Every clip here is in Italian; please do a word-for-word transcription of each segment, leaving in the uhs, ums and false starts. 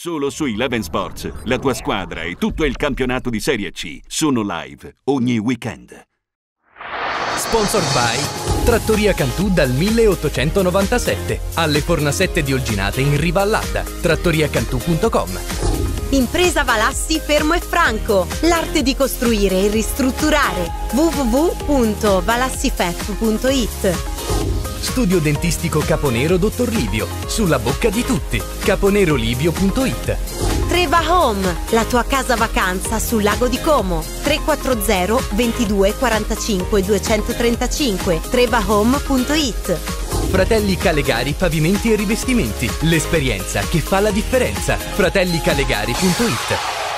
Solo su Eleven Sports, la tua squadra e tutto il campionato di Serie C sono live ogni weekend. Sponsored by Trattoria Cantù dal milleottocentonovantasette. Alle Fornasette di Olginate in Riva all'Adda. trattoriacantù punto com. Impresa Valassi Fermo e Franco. L'arte di costruire e ristrutturare. w w w punto valassifef punto it. Studio dentistico Caponero Dottor Livio. Sulla bocca di tutti. caponerolivio punto it. Treva Home, la tua casa vacanza sul lago di Como. tre quattro zero ventidue quarantacinque duecentotrentacinque. trevahome punto it. Fratelli Calegari Pavimenti e Rivestimenti. L'esperienza che fa la differenza. fratelli calegari punto it.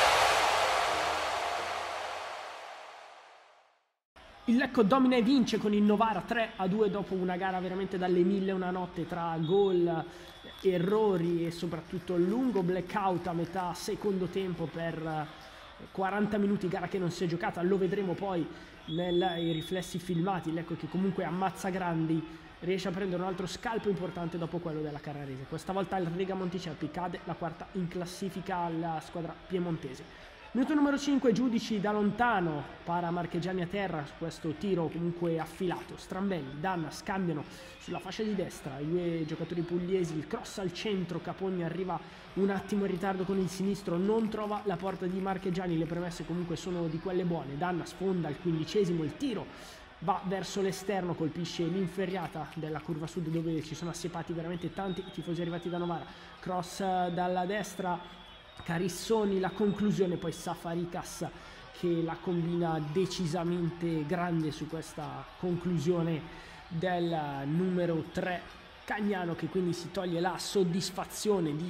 Il Lecco domina e vince con il Novara tre a due dopo una gara veramente dalle mille e una notte tra gol, errori e soprattutto lungo blackout a metà secondo tempo per quaranta minuti, gara che non si è giocata. Lo vedremo poi nei riflessi filmati. Il Lecco che comunque ammazza Grandi riesce a prendere un altro scalpo importante dopo quello della Carrarese. Questa volta il Riga Monticelpi cade, la quarta in classifica alla squadra piemontese. Minuto numero cinque, Giudici da lontano, para Marchegiani a terra su questo tiro comunque affilato. Strambelli, Danna scambiano sulla fascia di destra i due giocatori pugliesi, il cross al centro, Capogni arriva un attimo in ritardo con il sinistro, non trova la porta di Marchegiani, le premesse comunque sono di quelle buone. Danna sfonda al quindicesimo, il tiro va verso l'esterno, colpisce l'inferriata della curva sud dove ci sono assiepati veramente tanti tifosi arrivati da Novara. Cross dalla destra, Carissoni, la conclusione, poi Safarikas che la combina decisamente grande su questa conclusione del numero tre Cagnano, che quindi si toglie la soddisfazione di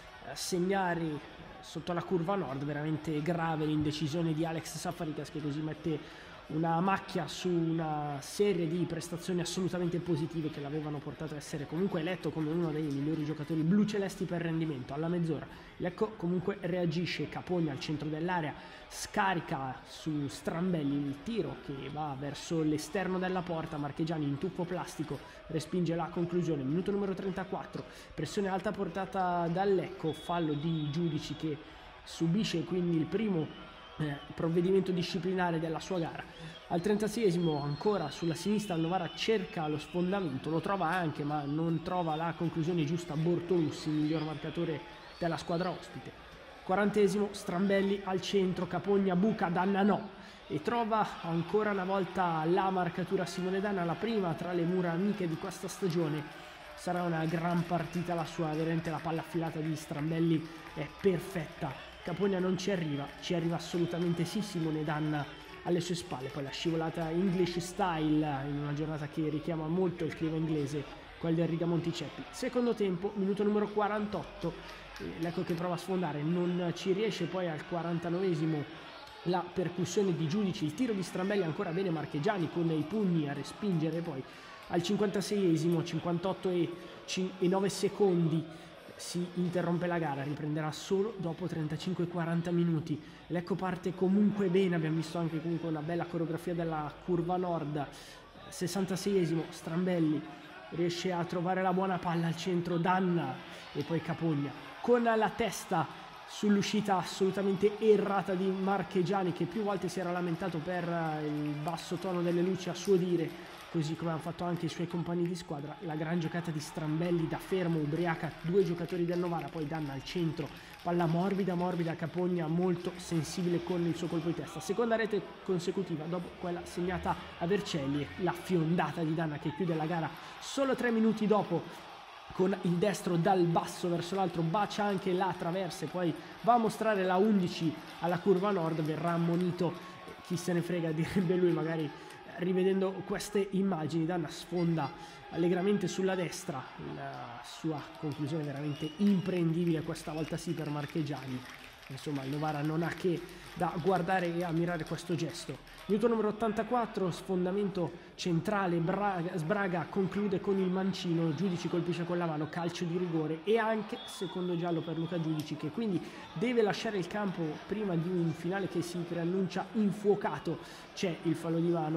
segnare sotto la curva nord. Veramente grave l'indecisione di Alex Safarikas, che così mette una macchia su una serie di prestazioni assolutamente positive che l'avevano portato a essere comunque eletto come uno dei migliori giocatori blucelesti per rendimento. Alla mezz'ora Lecco comunque reagisce, Capogna al centro dell'area scarica su Strambelli, il tiro che va verso l'esterno della porta, Marchegiani in tuffo plastico respinge la conclusione. Minuto numero trentaquattro, pressione alta portata dal Lecco, fallo di Giudici che subisce quindi il primo Eh, provvedimento disciplinare della sua gara. Al trentaseiesimo ancora sulla sinistra il Novara cerca lo sfondamento, lo trova anche ma non trova la conclusione giusta. Bortolussi, miglior marcatore della squadra ospite. quarantesimo, Strambelli al centro, Capogna buca, Danna no, e trova ancora una volta la marcatura Simone Danna, la prima tra le mura amiche di questa stagione. Sarà una gran partita la sua, veramente la palla affilata di Strambelli è perfetta. Capogna non ci arriva, ci arriva assolutamente sì Simone Danna alle sue spalle, poi la scivolata English style in una giornata che richiama molto il clima inglese, quel del Riga Monticelpi. Secondo tempo, minuto numero quarantotto, Lecco che prova a sfondare, non ci riesce. Poi al quarantanovesimo la percussione di Giudici, il tiro di Strambelli ancora bene Marchegiani con i pugni a respingere. Poi al cinquantaseiesimo, cinquantotto e nove secondi, si interrompe la gara, riprenderà solo dopo trentacinque quaranta minuti. Lecco parte comunque bene, abbiamo visto anche comunque una bella coreografia della curva nord. sessantaseiesimo, Strambelli riesce a trovare la buona palla al centro, Danna e poi Capogna con la testa sull'uscita assolutamente errata di Marchegiani, che più volte si era lamentato per il basso tono delle luci a suo dire, così come hanno fatto anche i suoi compagni di squadra. La gran giocata di Strambelli da fermo, ubriaca due giocatori del Novara, poi Danna al centro, palla morbida morbida, Capogna molto sensibile con il suo colpo di testa. Seconda rete consecutiva dopo quella segnata a Vercelli, e la fiondata di Danna che chiude la gara solo tre minuti dopo con il destro dal basso verso l'altro, bacia anche la traversa e poi va a mostrare la undici alla curva nord. Verrà ammonito, chi se ne frega direbbe lui, magari rivedendo queste immagini. Danna sfonda allegramente sulla destra, la sua conclusione veramente imprendibile questa volta sì per Marchegiani. Insomma il Novara non ha che da guardare e ammirare questo gesto. Minuto numero ottantaquattro, sfondamento centrale, Braga, Sbraga conclude con il mancino, Giudici colpisce con la mano, calcio di rigore e anche secondo giallo per Luca Giudici, che quindi deve lasciare il campo prima di un finale che si preannuncia infuocato. C'è il fallo di mano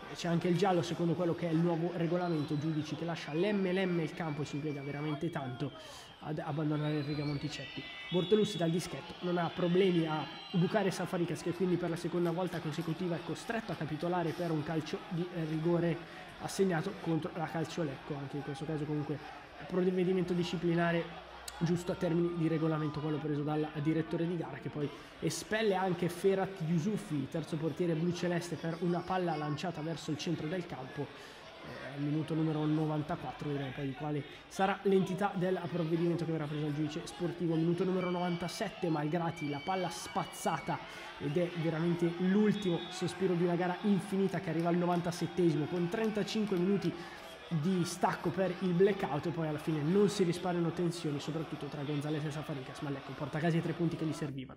c'è anche il giallo secondo quello che è il nuovo regolamento, Giudici che lascia l'emme l'emme il campo e si impiega veramente tanto ad abbandonare il Riga Monticeppi. Bortolussi dal dischetto non ha problemi a bucare Safaricas, che quindi per la seconda volta consecutiva è costretto a capitolare per un calcio di rigore assegnato contro la Calciolecco. Anche in questo caso comunque provvedimento disciplinare giusto a termini di regolamento, quello preso dal direttore di gara, che poi espelle anche Ferhat Yusufi, terzo portiere bluceleste, per una palla lanciata verso il centro del campo. Eh, minuto numero novantaquattro, vedremo poi di quale sarà l'entità del provvedimento che verrà preso dal giudice sportivo. Minuto numero novantasette, Malgrati, la palla spazzata, ed è veramente l'ultimo sospiro di una gara infinita che arriva al novantasettesimo con trentacinque minuti di stacco per il blackout, e poi alla fine non si risparmiano tensioni soprattutto tra Gonzales e Safaricas, ma ecco, porta a casa i tre punti che gli servivano.